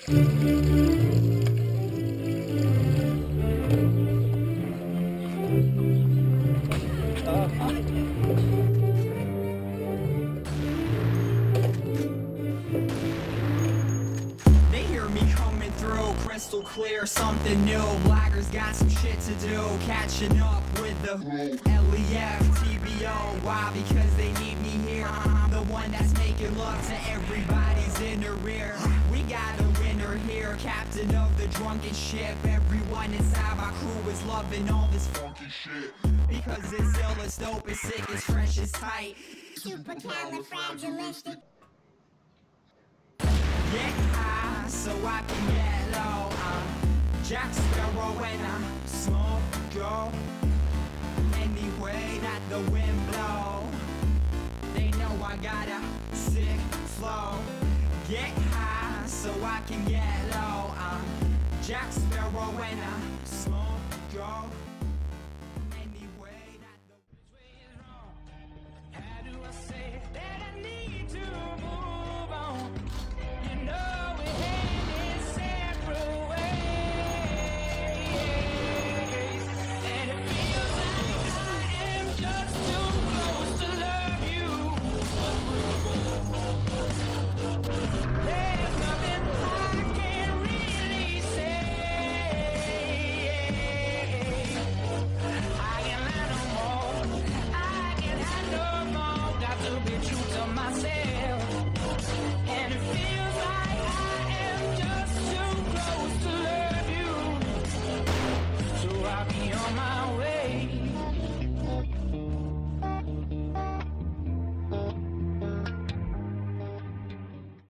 They hear me coming through, crystal clear, something new. Blackers got some shit to do, catching up with the LEF, TBO. Why? Because they need me here. I'm the one that's making love to everybody's in the rear. We got a winner here, captain of the drunken ship. Everyone inside my crew is loving all this funky shit. Because it's ill, it's dope, it's sick, it's fresh, it's tight. Supercalifragilistic. Get high so I can get low. Jack Sparrow when I smoke go. Anyway that the wind blow, they know I got a sick flow. Get high so I can get low. Jack Sparrow when I smoke go.